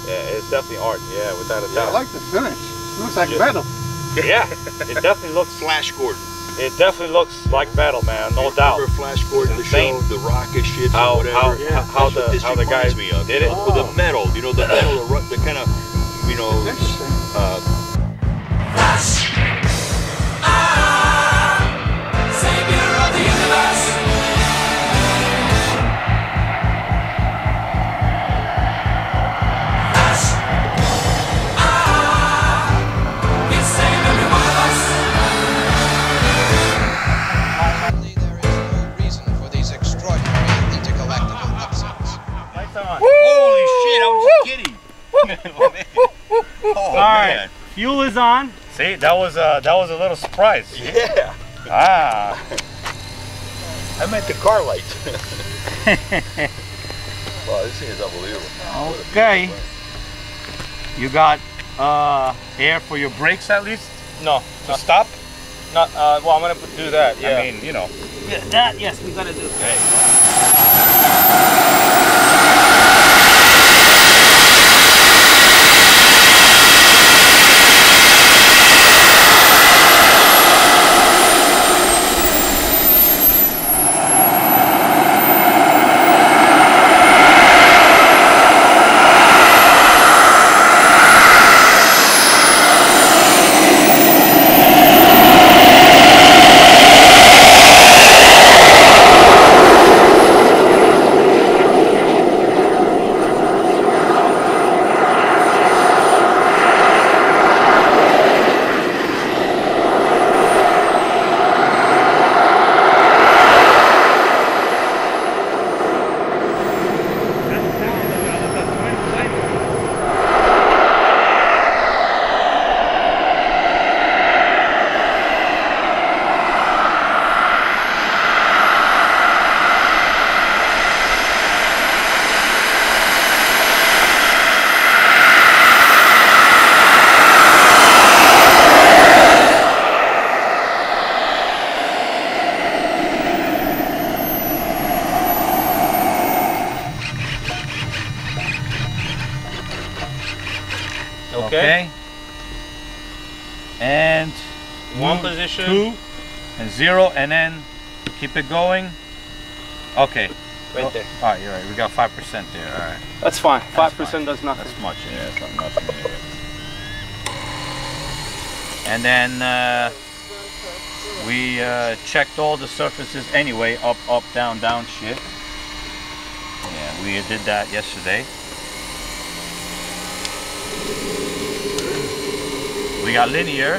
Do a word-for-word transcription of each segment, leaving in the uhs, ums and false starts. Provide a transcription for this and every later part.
Yeah, it's definitely art. Yeah, without a Yeah, doubt. I like the finish. It looks like Yeah. metal. Yeah, it definitely looks. Flash Gordon. It definitely looks like metal, man. No doubt. Remember Flash Gordon, the Insane. show, the rocket ships, How or whatever. how Yeah. how That's what the this how the reminds guy me of, did you it. know, with the metal, you know, the metal, the, ru- the kind of, you know, Interesting. uh, Savior of the universe. Flash. Ah, he'll save every one of us. Finally, there is no reason for these extraordinary intergalactical upsets. Lights on. holy shit, I was just kidding. Oh, All right, man. fuel is on. See, that was uh that was a little surprise. Yeah. Ah. I meant the car lights. Wow, this thing is unbelievable. Okay. You got uh air for your brakes at least? No. To stop? Not. Uh, well, I'm gonna do that. Yeah. I mean, you know. Yeah, that. Yes, we gotta do. Okay. Okay. And one position, two, and zero, and then keep it going. Okay. Right there. All right, you're right. We got five percent there. All right. That's fine. Five percent does nothing. That's much. Yeah, it's not nothing. Either. And then uh, we uh, checked all the surfaces anyway. Up, up, down, down, shit. Yeah, we did that yesterday. We got linear.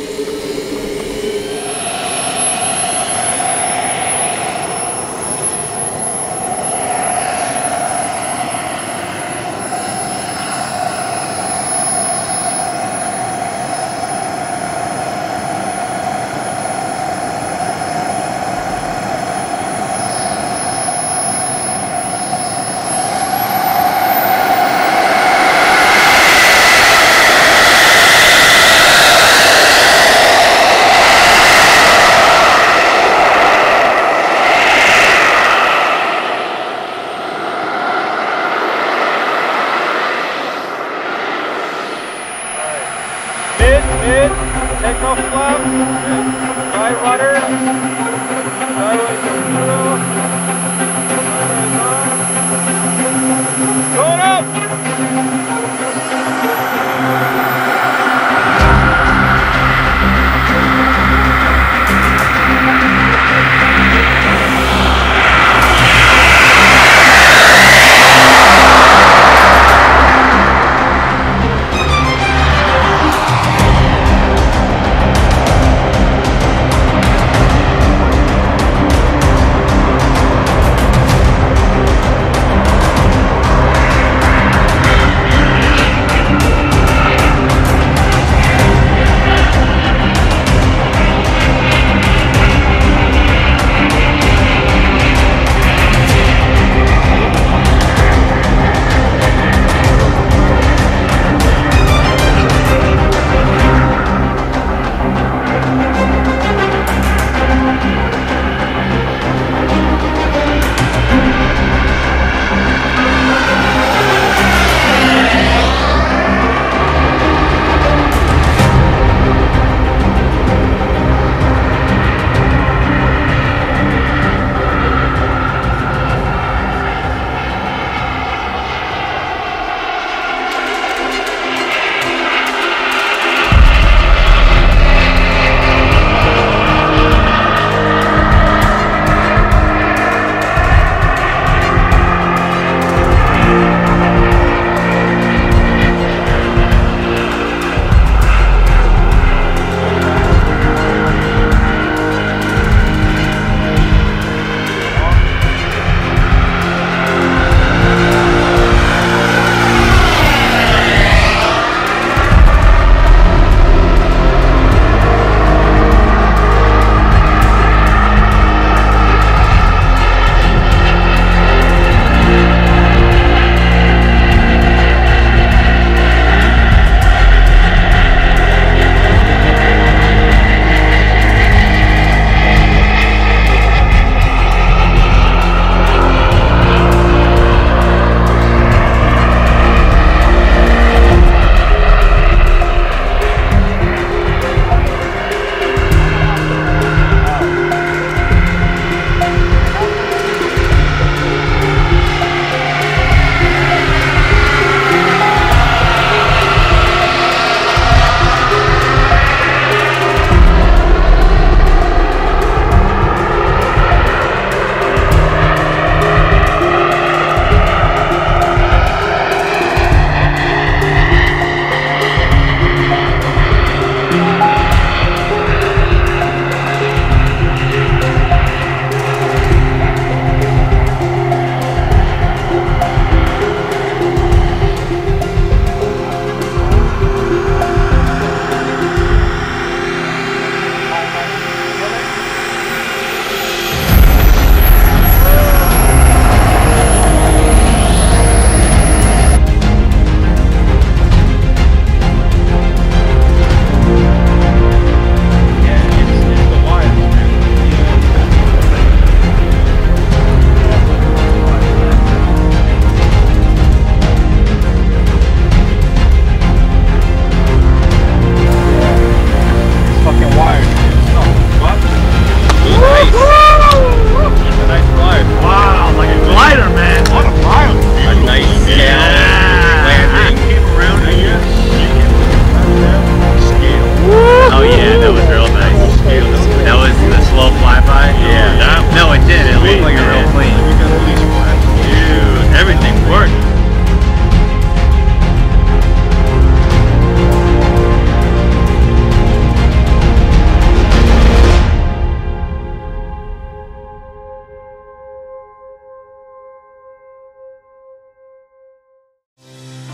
Mid, mid, take off flap, right rudder, sideways to zero, going up!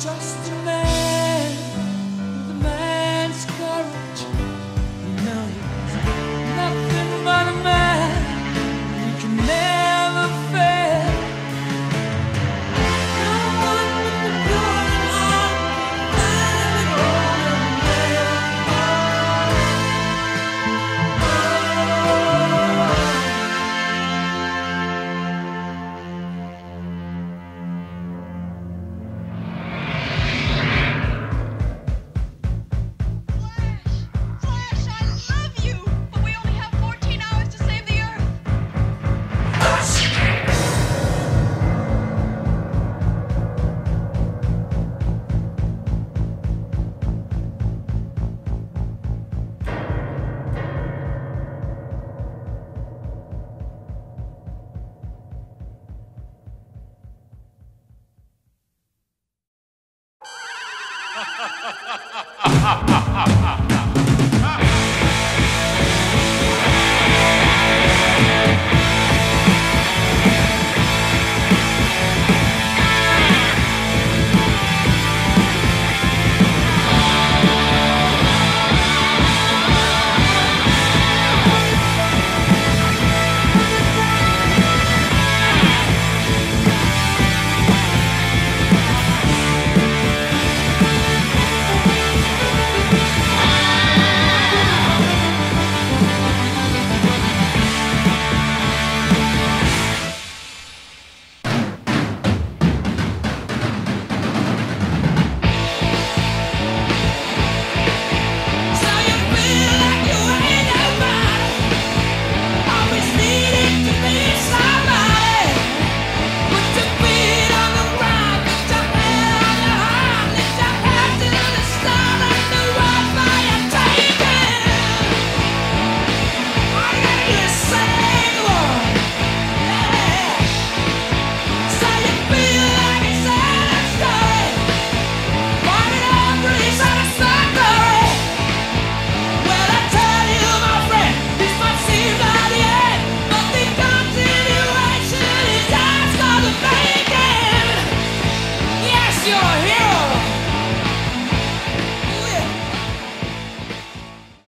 just a man.